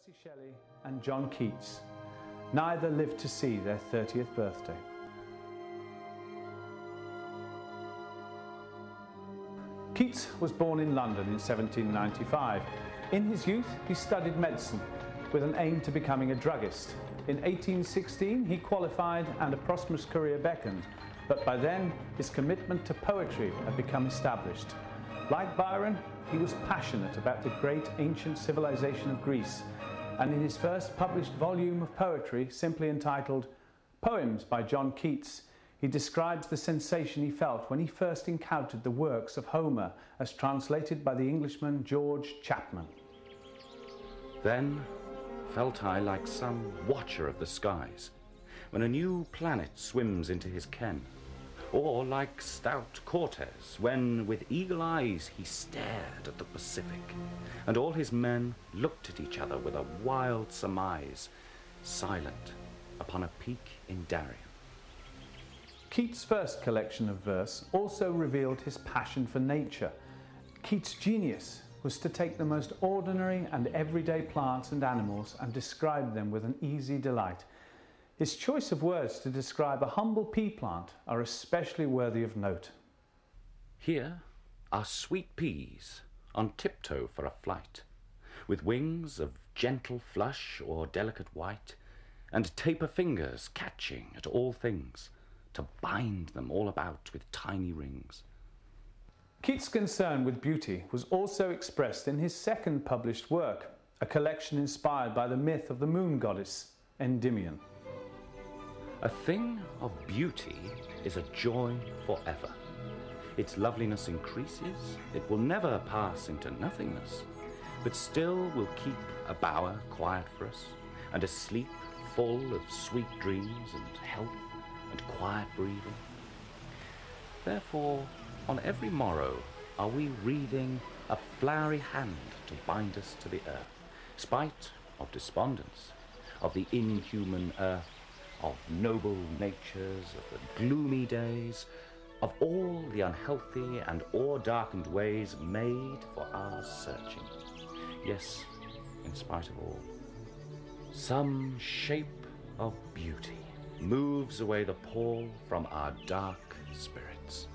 Percy Shelley and John Keats. Neither lived to see their 30th birthday. Keats was born in London in 1795. In his youth, he studied medicine with an aim to becoming a druggist. In 1816, he qualified and a prosperous career beckoned, but by then his commitment to poetry had become established. Like Byron, he was passionate about the great ancient civilization of Greece, and in his first published volume of poetry, simply entitled Poems by John Keats, he describes the sensation he felt when he first encountered the works of Homer as translated by the Englishman George Chapman. Then felt I like some watcher of the skies, when a new planet swims into his ken, or like stout Cortez, when with eagle eyes he stared at the Pacific, and all his men looked at each other with a wild surmise, silent upon a peak in Darien. Keats' first collection of verse also revealed his passion for nature. Keats' genius was to take the most ordinary and everyday plants and animals and describe them with an easy delight. His choice of words to describe a humble pea plant are especially worthy of note. Here are sweet peas on tiptoe for a flight, with wings of gentle flush or delicate white, and taper fingers catching at all things, to bind them all about with tiny rings. Keats' concern with beauty was also expressed in his second published work, a collection inspired by the myth of the moon goddess, Endymion. A thing of beauty is a joy forever. Its loveliness increases, it will never pass into nothingness, but still will keep a bower quiet for us, and a sleep full of sweet dreams and health and quiet breathing. Therefore, on every morrow are we wreathing a flowery hand to bind us to the earth, spite of despondence, of the inhuman earth, of noble natures, of the gloomy days, of all the unhealthy and o'er-darkened ways made for our searching. Yes, in spite of all, some shape of beauty moves away the pall from our dark spirits.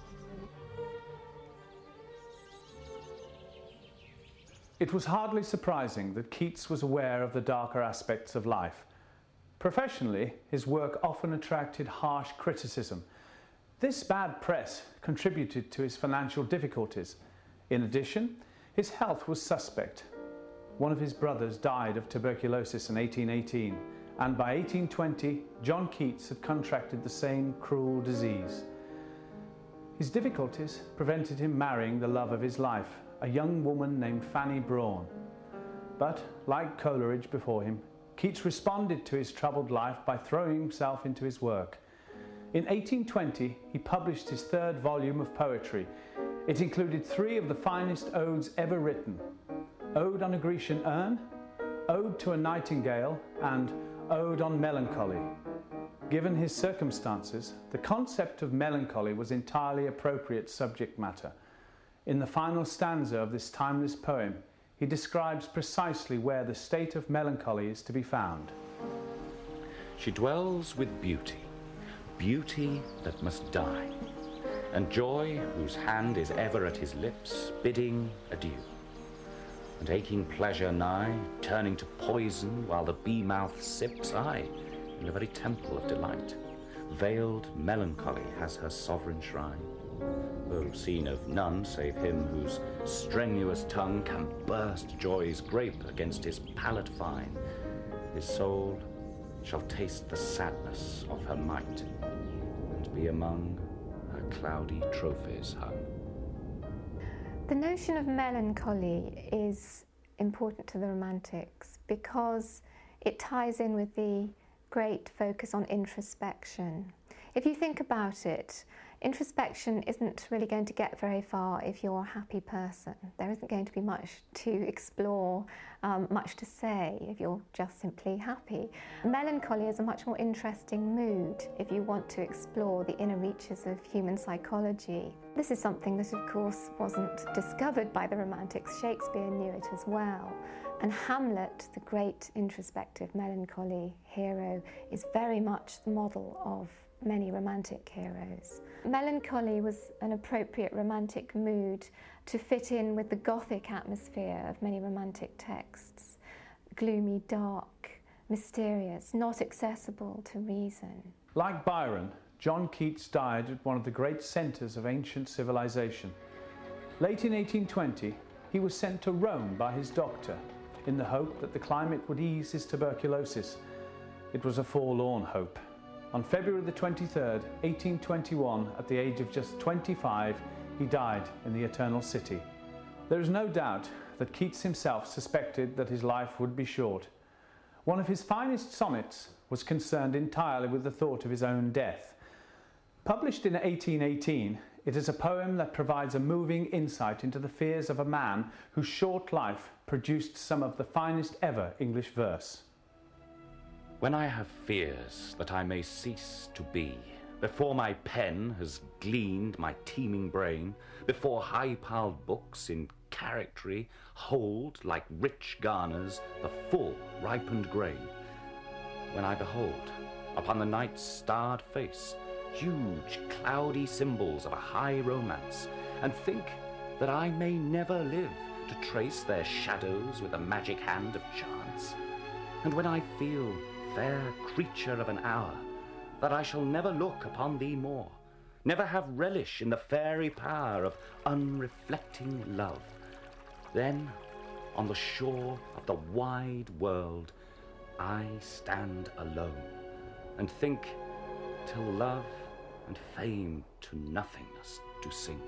It was hardly surprising that Keats was aware of the darker aspects of life. Professionally, his work often attracted harsh criticism. This bad press contributed to his financial difficulties. In addition, his health was suspect. One of his brothers died of tuberculosis in 1818, and by 1820, John Keats had contracted the same cruel disease. His difficulties prevented him marrying the love of his life, a young woman named Fanny Brawne. But, like Coleridge before him, Keats responded to his troubled life by throwing himself into his work. In 1820, he published his third volume of poetry. It included 3 of the finest odes ever written: Ode on a Grecian Urn, Ode to a Nightingale, and Ode on Melancholy. Given his circumstances, the concept of melancholy was entirely appropriate subject matter. In the final stanza of this timeless poem, he describes precisely where the state of melancholy is to be found. She dwells with beauty, beauty that must die, and joy whose hand is ever at his lips, bidding adieu, and aching pleasure nigh, turning to poison while the bee-mouth sips, aye, in the very temple of delight. Veiled melancholy has her sovereign shrine, though seen of none save him whose strenuous tongue can burst joy's grape against his palate fine. His soul shall taste the sadness of her might, and be among her cloudy trophies hung. The notion of melancholy is important to the Romantics because it ties in with the great focus on introspection. If you think about it, introspection isn't really going to get very far if you're a happy person. There isn't going to be much to explore, much to say if you're just simply happy. Melancholy is a much more interesting mood if you want to explore the inner reaches of human psychology. This is something that, of course, wasn't discovered by the Romantics. Shakespeare knew it as well. And Hamlet, the great introspective melancholy hero, is very much the model of many romantic heroes. Melancholy was an appropriate romantic mood to fit in with the Gothic atmosphere of many romantic texts. Gloomy, dark, mysterious, not accessible to reason. Like Byron, John Keats died at one of the great centres of ancient civilization. Late in 1820, he was sent to Rome by his doctor in the hope that the climate would ease his tuberculosis. It was a forlorn hope. On February the 23rd, 1821, at the age of just 25, he died in the Eternal City. There is no doubt that Keats himself suspected that his life would be short. One of his finest sonnets was concerned entirely with the thought of his own death. Published in 1818, it is a poem that provides a moving insight into the fears of a man whose short life produced some of the finest ever English verse. When I have fears that I may cease to be, before my pen has gleaned my teeming brain, before high-piled books in charactery hold, like rich garners, the full ripened grain, when I behold, upon the night's starred face, huge cloudy symbols of a high romance, and think that I may never live to trace their shadows with the magic hand of chance, and when I feel, fair creature of an hour, that I shall never look upon thee more, never have relish in the fairy power of unreflecting love, then on the shore of the wide world I stand alone, and think till love and fame to nothingness do sink.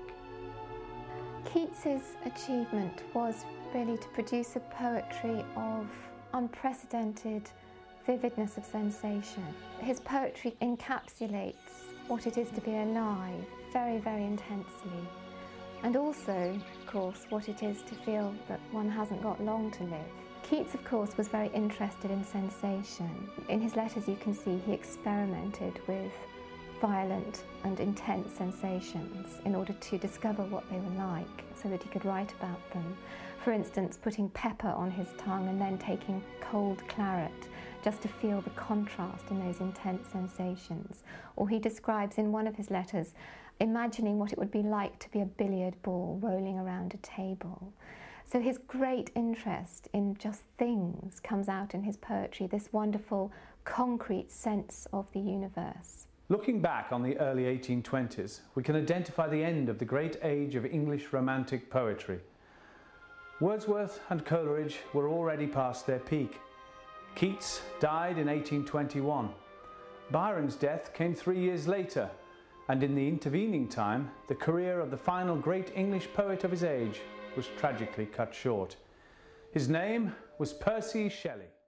Keats's achievement was really to produce a poetry of unprecedented vividness of sensation. His poetry encapsulates what it is to be alive very, very intensely, and also, of course, what it is to feel that one hasn't got long to live. Keats, of course, was very interested in sensation. In his letters you can see he experimented with violent and intense sensations in order to discover what they were like so that he could write about them. For instance, putting pepper on his tongue and then taking cold claret just to feel the contrast in those intense sensations. Or he describes in one of his letters imagining what it would be like to be a billiard ball rolling around a table. So his great interest in just things comes out in his poetry, this wonderful concrete sense of the universe. Looking back on the early 1820s, we can identify the end of the great age of English romantic poetry. Wordsworth and Coleridge were already past their peak. Keats died in 1821. Byron's death came 3 years later, and in the intervening time, the career of the final great English poet of his age was tragically cut short. His name was Percy Shelley.